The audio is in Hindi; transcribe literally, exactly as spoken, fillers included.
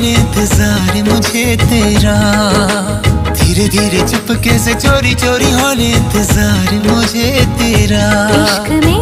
होने इंतजार मुझे तेरा, धीरे धीरे चुपके से चोरी चोरी होने इंतजार मुझे तेरा। इश्क में